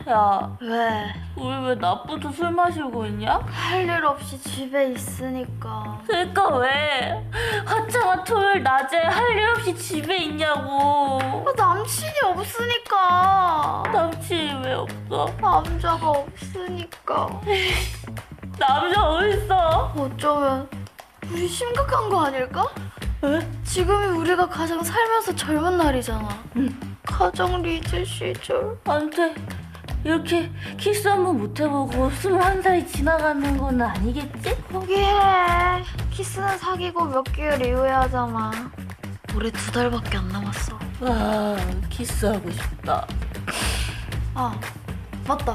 야, 왜? 우리 왜 낮부터 술 마시고 있냐? 할 일 없이 집에 있으니까. 그러니까 왜 화창한 토요일 낮에 할 일 없이 집에 있냐고. 남친이 없으니까. 남친이 왜 없어? 남자가 없으니까. 남자 어딨어? 어쩌면 우리 심각한 거 아닐까? 왜? 지금이 우리가 가장 살면서 젊은 날이잖아. 응. 가정 리즈 시절. 안 돼. 이렇게 키스 한 번 못 해보고 21살이 지나가는 건 아니겠지? 포기해. 키스는 사귀고 몇 개월 이후에 하잖아. 올해 2달밖에 안 남았어. 와, 키스하고 싶다. 아, 맞다.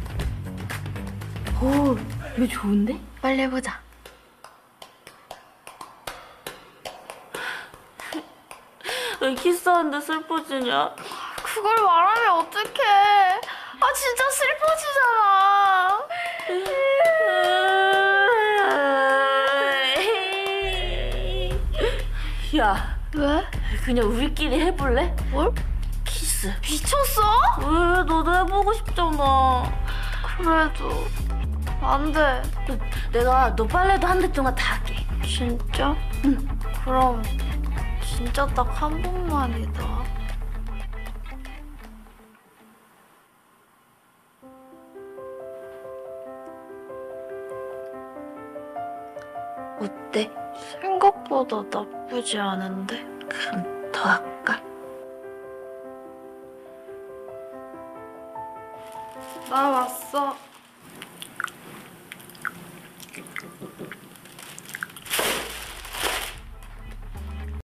오, 이거 좋은데? 빨리 해보자. 왜 키스하는데 슬퍼지냐? 그걸 말하면 어떡해. 아, 진짜 슬퍼지잖아. 야, 왜? 그냥 우리끼리 해볼래? 뭘? 키스. 미쳤어? 왜? 너도 해보고 싶잖아. 그래도 안 돼. 내가 너 빨래도 한 대 동안 다 할게. 진짜? 응. 그럼 진짜 딱 한 번만이다. 어때? 생각보다 나쁘지 않은데? 그럼 더 할게.